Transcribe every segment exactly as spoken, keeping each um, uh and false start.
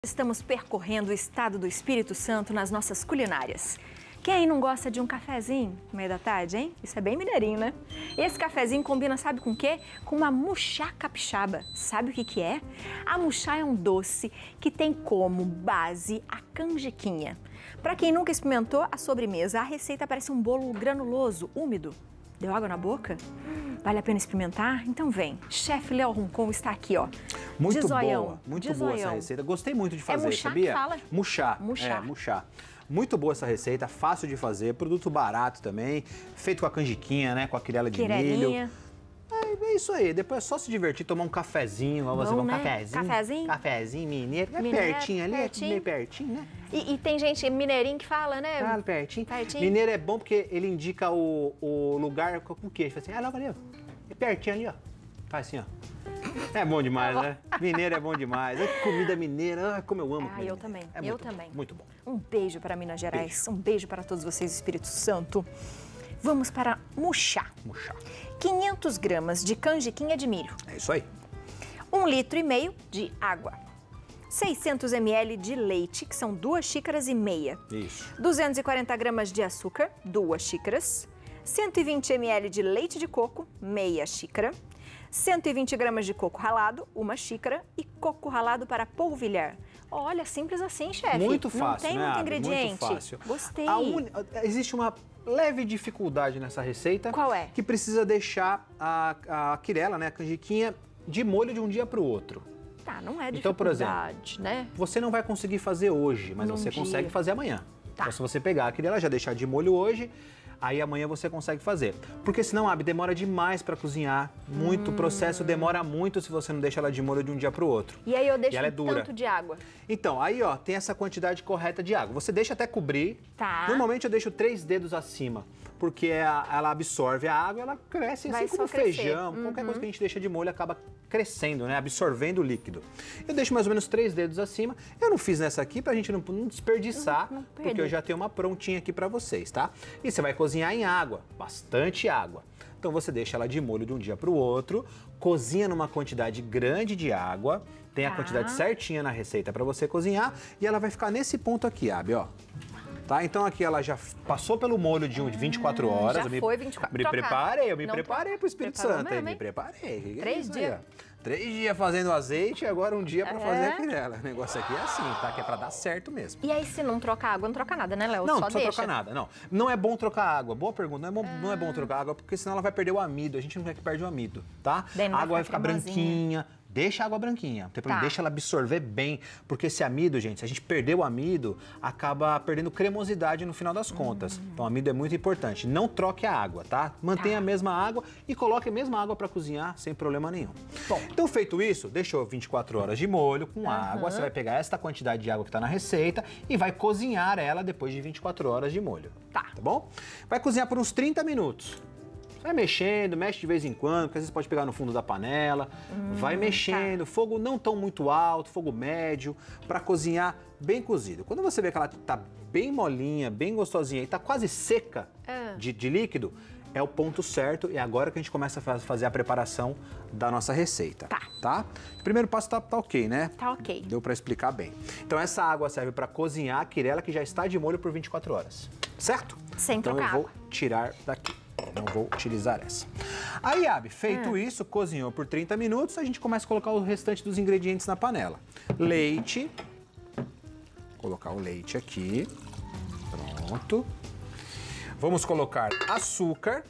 Estamos percorrendo o estado do Espírito Santo nas nossas culinárias. Quem aí não gosta de um cafezinho no meio da tarde, hein? Isso é bem mineirinho, né? Esse cafezinho combina, sabe com o quê? Com uma muxá capixaba. Sabe o que que é? A muxá é um doce que tem como base a canjiquinha. Para quem nunca experimentou a sobremesa, a receita parece um bolo granuloso, úmido. Deu água na boca? Vale a pena experimentar? Então vem. Chefe Léo Roncon está aqui, ó. Muito de zoião, boa, muito de boa zoião. essa receita. Gostei muito de fazer, é muxá sabia? Que fala? Muxá. Muxá. É, muxá. Muito boa essa receita, fácil de fazer, produto barato também, feito com a canjiquinha, né? Com a quirela de Quirelinha. milho. É, é isso aí, depois é só se divertir, tomar um cafezinho, Bom, você um né? cafezinho. Cafezinho? Cafezinho mineiro, é Mineiro, pertinho ali, pertinho. é meio pertinho, né? E, e tem gente mineirinho que fala, né? Ah, pertinho. Pertinho. Mineiro é bom porque ele indica o, o lugar com o queijo. Fala assim, ah, logo ali, ó. É pertinho ali, ó. Faz assim, ó. É bom demais, né? Mineiro é bom demais. É comida mineira, ah, como eu amo. Ah, eu também, é eu muito também. Bom, muito bom. Um beijo para Minas Gerais, Beijo. um beijo para todos vocês, Espírito Santo. Vamos para muxá. Muxá. quinhentas gramas de canjiquinha de milho. É isso aí. um litro e meio de água. seiscentos mililitros de leite, que são duas xícaras e meia. Isso. duzentas e quarenta gramas de açúcar, duas xícaras. cento e vinte mililitros de leite de coco, meia xícara. cento e vinte gramas de coco ralado, uma xícara. E coco ralado para polvilhar. Olha, simples assim, chefe. Muito fácil, Não tem né, muito Abby? ingrediente. Muito fácil. Gostei. A un... Existe uma leve dificuldade nessa receita. Qual é? Que precisa deixar a, a quirela, né, a canjiquinha, de molho de um dia para o outro. Tá, não é dificuldade, Então, por exemplo, né? Você não vai conseguir fazer hoje, mas Num você dia. consegue fazer amanhã. Tá. Então, se você pegar a quirela, já deixar de molho hoje, aí amanhã você consegue fazer. Porque senão, Abby, demora demais para cozinhar. Muito, Hum. o processo demora muito se você não deixa ela de molho de um dia para o outro. E aí eu deixo E ela é um dura. tanto de água. Então, aí ó, tem essa quantidade correta de água. Você deixa até cobrir. Tá. Normalmente eu deixo três dedos acima, porque a- ela absorve a água, ela cresce Vai assim como só crescer. feijão. Uhum. Qualquer coisa que a gente deixa de molho acaba crescendo, né? Absorvendo o líquido. Eu deixo mais ou menos três dedos acima. Eu não fiz nessa aqui pra gente não, não desperdiçar, Não- não porque perder. eu já tenho uma prontinha aqui pra vocês, tá? E você vai cozinhar em água, bastante água. Então você deixa ela de molho de um dia para o outro, cozinha numa quantidade grande de água, tem a Tá. quantidade certinha na receita para você cozinhar e ela vai ficar nesse ponto aqui, Abby, ó. Tá? Então aqui ela já passou pelo molho de vinte e quatro horas. já eu me, foi vinte e quatro. Me Troca. preparei, eu me Não preparei troca. pro Espírito Preparou Santo, mesmo, hein? hein? Me preparei. Que que é Três isso aí, dias. ó? Três dias fazendo azeite e agora um dia para É. fazer a quirela. O negócio aqui é assim, tá? Que é para dar certo mesmo. E aí, se não troca água, não troca nada, né, Léo? Não, Só não precisa deixa. trocar nada, não. Não é bom trocar água. Boa pergunta. Não é bom, não é bom trocar água porque senão ela vai perder o amido. A gente não quer que perde o amido, tá? Daí não A vai água vai ficar ficar cremosinha. branquinha. Deixa a água branquinha. Não tem problema. Tá. Deixa ela absorver bem. Porque esse amido, gente, se a gente perder o amido, acaba perdendo cremosidade no final das contas. Hum. Então, o amido é muito importante. Não troque a água, tá? Mantenha Tá. a mesma água e coloque a mesma água para cozinhar sem problema nenhum. Bom. Então, feito isso, deixou vinte e quatro horas de molho com Aham. água. Você vai pegar esta quantidade de água que está na receita e vai cozinhar ela depois de vinte e quatro horas de molho. Tá. Tá bom? Vai cozinhar por uns trinta minutos. Vai mexendo, mexe de vez em quando, porque às vezes pode pegar no fundo da panela. Hum, vai mexendo, fogo não tão muito alto, fogo médio, para cozinhar bem cozido. Quando você vê que ela tá bem molinha, bem gostosinha e tá quase seca Ah. de, de líquido, é o ponto certo e é agora que a gente começa a fa- fazer a preparação da nossa receita. Tá. Tá? O primeiro passo tá, tá ok, né? Tá ok. Deu para explicar bem. Então essa água serve para cozinhar a quirela que já está de molho por vinte e quatro horas. Certo? Sem então trocar eu vou água. tirar daqui. Não vou utilizar essa. Aí, Abby, feito Ah. isso, cozinhou por trinta minutos, a gente começa a colocar o restante dos ingredientes na panela. Leite. Vou colocar o leite aqui. Pronto. Vamos colocar açúcar.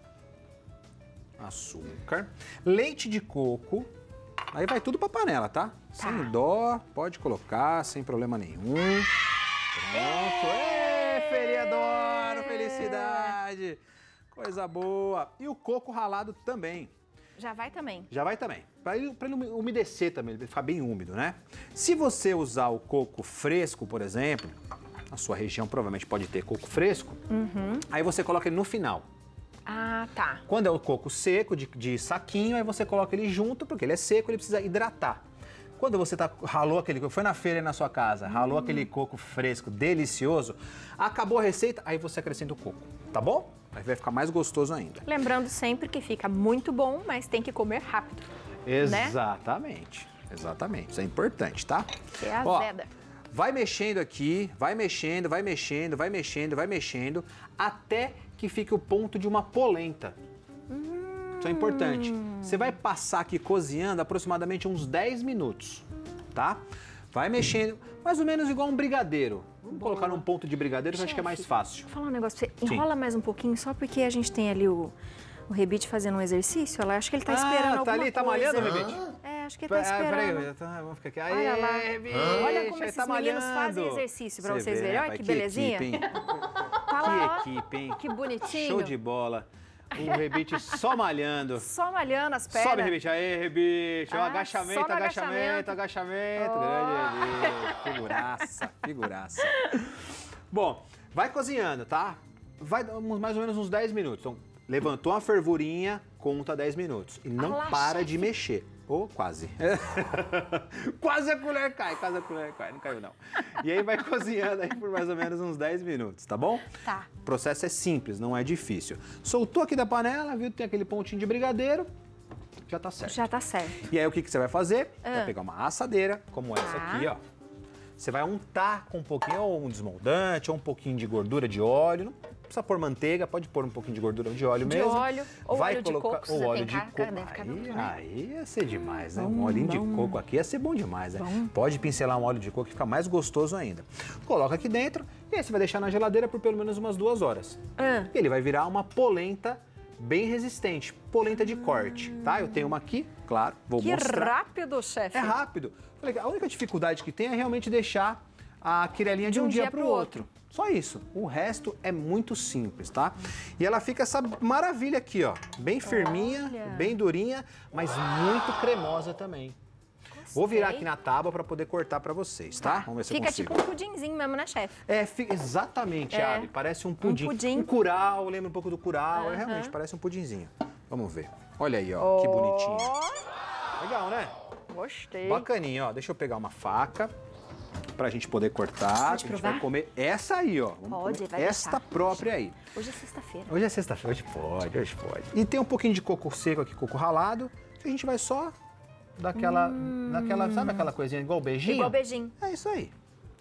Açúcar. Leite de coco. Aí vai tudo pra panela, tá? Sem dó, pode colocar, sem problema nenhum. Pronto. Ê, feriador, felicidade. Coisa boa. E o coco ralado também. Já vai também. Já vai também. Para ele, pra ele umedecer também, ele ficar bem úmido, né? Se você usar o coco fresco, por exemplo, na sua região provavelmente pode ter coco fresco, Uhum. aí você coloca ele no final. Ah, tá. Quando é o coco seco, de, de saquinho, aí você coloca ele junto, porque ele é seco, ele precisa hidratar. Quando você tá, ralou aquele coco, foi na feira aí na sua casa, ralou Hum. aquele coco fresco, delicioso, acabou a receita, aí você acrescenta o coco, tá bom? Aí vai ficar mais gostoso ainda. Lembrando sempre que fica muito bom, mas tem que comer rápido. Exatamente. Exatamente, isso é importante, tá? É a Ó, azeda. vai mexendo aqui, vai mexendo, vai mexendo, vai mexendo, vai mexendo, até que fique o ponto de uma polenta. Hum. Isso é importante. Você vai passar aqui cozinhando aproximadamente uns dez minutos, tá? Vai mexendo, mais ou menos igual um brigadeiro. Vamos Boa. colocar num ponto de brigadeiro que eu acho que é mais fácil. Vou falar um negócio pra você. Enrola Sim. mais um pouquinho, só porque a gente tem ali o, o Rebite fazendo um exercício. Olha lá, acho que ele tá esperando ah, alguma tá ali, coisa. tá malhando o Rebite? É, acho que ele tá esperando. Ah, peraí, tá, vamos ficar aqui. Aê, Olha lá. Rebite, Olha como esses tá meninos malhando. fazem exercício pra Você vocês vê, verem. Olha pai, que, que belezinha. Equipe, hein? Tá lá, que equipe, hein? Que bonitinho. Show de bola. O Rebite só malhando. Só malhando as pernas. Sobe, Rebite. Aê, Rebite. Ah, agachamento, só agachamento, agachamento, agachamento. Oh. Grande Rebite. Figuraça, figuraça. Bom, vai cozinhando, tá? Vai dar uns- mais ou menos uns dez minutos. Então, levantou uma fervurinha, conta dez minutos. E não Ah lá, para chefe. de mexer. Ou quase. Quase a colher cai, quase a colher cai. Não caiu, não. E aí vai cozinhando aí por mais ou menos uns dez minutos, tá bom? Tá. O processo é simples, não é difícil. Soltou aqui da panela, viu? Tem aquele pontinho de brigadeiro, já tá certo. Já tá certo. E aí o que, que você vai fazer? Ah. Vai pegar uma assadeira, como essa Tá. aqui, ó. Você vai untar com um pouquinho, ou um desmoldante, ou um pouquinho de gordura de óleo. Não precisa pôr manteiga, pode pôr um pouquinho de gordura de óleo De mesmo. óleo, ou vai óleo de colocar, coco, se ou já óleo tem de cá, coco. deve ficar Aí, bom, né? aí ia ser demais, né? Um Bom, olhinho de bom. coco aqui ia ser bom demais, né? Bom. Pode pincelar um óleo de coco que fica mais gostoso ainda. Coloca aqui dentro e aí você vai deixar na geladeira por pelo menos umas duas horas. Ah. E ele vai virar uma polenta bem resistente, polenta de corte, tá? Eu tenho uma aqui, claro, vou Que mostrar. rápido, chefe. É rápido. Falei que A única dificuldade que tem é realmente deixar a quirelinha de um, dia para o outro. Só isso. O resto é muito simples, tá? E ela fica essa maravilha aqui, ó. Bem firminha, Olha. bem durinha, mas muito cremosa também. Vou virar Gostei. aqui na tábua para poder cortar para vocês, tá? Vamos ver se eu Fica consigo. tipo um pudinzinho mesmo, né, chefe? É, fica exatamente, É. Abi. Parece um pudim. pudim. Um curau, lembra um pouco do curau. É, Aham. realmente, parece um pudinzinho. Vamos ver. Olha aí, ó, que bonitinho. Ó, Legal, né? Gostei. Bacaninha, ó. Deixa eu pegar uma faca pra gente poder cortar. Pode a gente provar? vai comer essa aí, ó. Vamos Pode, comer vai esta deixar. própria aí. Hoje é sexta-feira. Hoje é sexta-feira, hoje pode, hoje pode. E tem um pouquinho de coco seco aqui, coco ralado, que a gente vai só dar aquela, daquela, sabe aquela coisinha igual beijinho? Igual beijinho. É isso aí.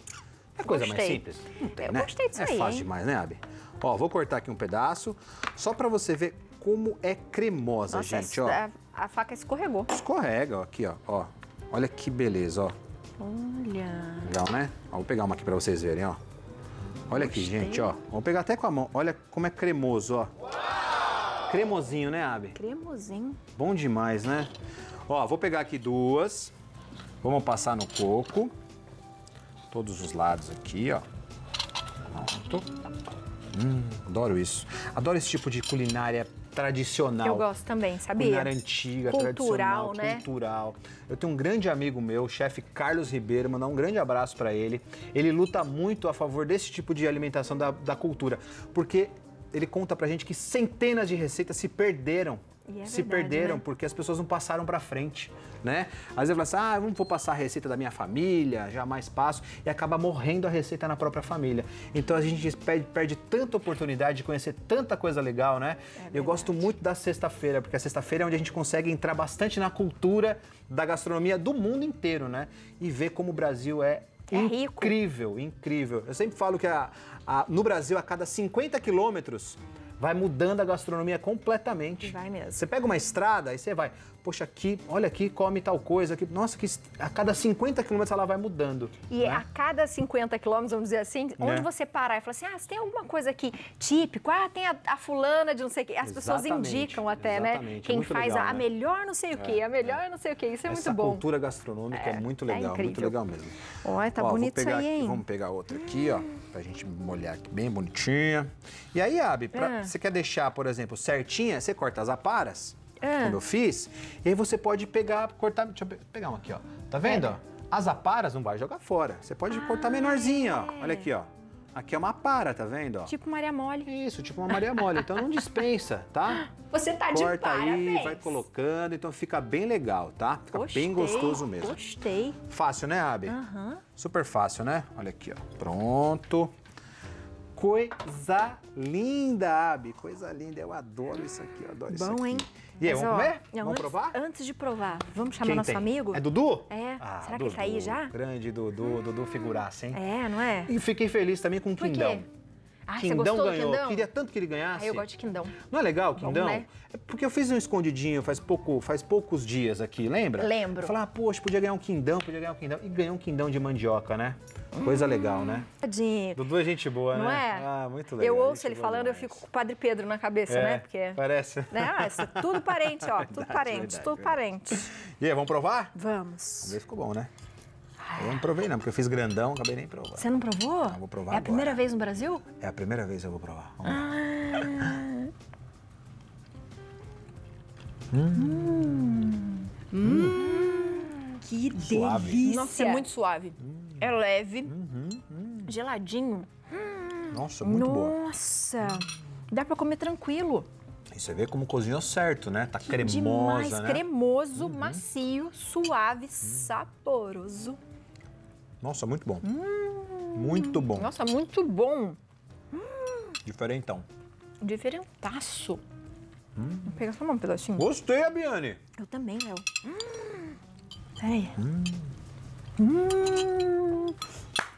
É coisa mais Gostei. simples? Não tem, Eu né? gostei disso é aí, fácil hein? demais, né, Abi? Ó, vou cortar aqui um pedaço, só pra você ver como é cremosa, Nossa, gente, ó. a, a faca escorregou. Escorrega, ó, aqui, ó, ó. Olha que beleza, ó. Olha. Legal, né? Ó, vou pegar uma aqui pra vocês verem, ó. Olha aqui, Gostei. gente, ó. Vamos pegar até com a mão. Olha como é cremoso, ó. Cremosinho, né, Abi? Cremosinho. Bom demais, né? Ó, vou pegar aqui duas. Vamos passar no coco. Todos os lados aqui, ó. Pronto. Hum, adoro isso. Adoro esse tipo de culinária tradicional. Eu gosto também, sabia? Culinária antiga, Cultural, tradicional, né? cultural. Eu tenho um grande amigo meu, o chefe Carlos Ribeiro, mandar um grande abraço para ele. Ele luta muito a favor desse tipo de alimentação da, da cultura, porque ele conta pra gente que centenas de receitas se perderam. E é se verdade, perderam né? porque as pessoas não passaram pra frente, né? Às vezes fala assim, ah, não vou passar a receita da minha família, jamais passo, e acaba morrendo a receita na própria família. Então a gente perde, perde tanta oportunidade de conhecer tanta coisa legal, né? É Eu gosto muito da sexta-feira, porque a sexta-feira é onde a gente consegue entrar bastante na cultura da gastronomia do mundo inteiro, né? E ver como o Brasil é É rico. incrível, incrível. Eu sempre falo que a- a- no Brasil, a cada cinquenta quilômetros, vai mudando a gastronomia completamente. Vai mesmo. Você pega uma estrada, aí você vai, poxa, aqui, olha aqui, come tal coisa, aqui, nossa, que est- a cada cinquenta quilômetros ela vai mudando. E né? a cada cinquenta quilômetros, vamos dizer assim, onde você parar e falar assim, ah, você tem alguma coisa aqui típico? Ah, tem a, a fulana de não sei o quê. As pessoas Exatamente, indicam até, né? exatamente. Quem Muito faz legal, a, a né? melhor não sei o quê, É, a melhor não sei o quê. Isso é Essa muito bom. cultura gastronômica é, É, muito é legal, muito incrível. legal mesmo. Olha, tá Ó, bonito vou pegar isso aí, aqui, hein? Vamos pegar outra aqui, ó, pra gente molhar aqui bem bonitinha. E aí, Abi, pra- Ah. você quer deixar, por exemplo, certinha, você corta as aparas, Ah. como eu fiz, e aí você pode pegar, cortar, deixa eu pe- pegar uma aqui, ó. Tá vendo, ó? As aparas não vai jogar fora. Você pode Ah, cortar menorzinha, é. ó. Olha aqui, ó. Aqui é uma para, tá vendo, ó? Tipo Maria Mole. Isso, tipo uma Maria Mole. Então não dispensa, tá? Você tá de Corta aí, parabéns. vai colocando, então fica bem legal, tá? Fica Gostei, bem gostoso mesmo. Gostei. Fácil, né, Abi? Aham. Super fácil, né? Olha aqui, ó. Pronto. Coisa linda, Abi. Coisa linda. Eu adoro isso aqui, eu adoro isso aqui. Bom, hein? E aí, Mas, vamos ó, comer? não, Vamos antes, provar? Antes de provar, vamos chamar Quem nosso tem? amigo? É Dudu? É. Ah, Será que Dudu, tá aí já? Grande Dudu, Dudu figuraça, hein? É, não é? E fiquei feliz também com o Por quê? Quindão. Ah, você Quindão gostou ganhou. do quindão? Queria tanto que ele ganhasse. Ah, eu gosto de quindão. Não é legal, Bom, Quindão? né? É porque eu fiz um escondidinho faz, pouco, faz poucos dias aqui, lembra? Lembro. Eu falei, ah, poxa, podia ganhar um Quindão, podia ganhar um Quindão. E ganhou um Quindão de mandioca, né? Coisa hum, legal, né? Tadinho. Dudu é gente boa, Não né? é? Ah, muito legal. Eu ouço gente ele boa falando, eu demais. fico com o Padre Pedro na cabeça, É, né? Porque... Parece. Né? Ah, isso é tudo parente, ó. Tudo Verdade, parente, verdade, tudo verdade. parente. E aí, vamos provar? Vamos Vamos. ver se ficou bom, né? Eu não provei não, porque eu fiz grandão, acabei nem provando. Você não provou? Não, vou provar É a agora. primeira vez no Brasil? É a primeira vez que eu vou provar. Vamos lá. Ah. Hum. Hum. Que Suave. delícia. Nossa, é muito suave. É leve, Uhum, hum. geladinho. Nossa, muito boa. Nossa, dá pra comer tranquilo. E você vê como cozinhou certo, né? Tá cremosa, Demais, né? cremoso, macio, suave, saboroso. Nossa, muito bom. Muito bom. Nossa, muito bom. Diferentão. Diferentaço. Vou pegar só um pedacinho. Gostei, Abiane. Eu também, Léo. Hum. Peraí. Hum.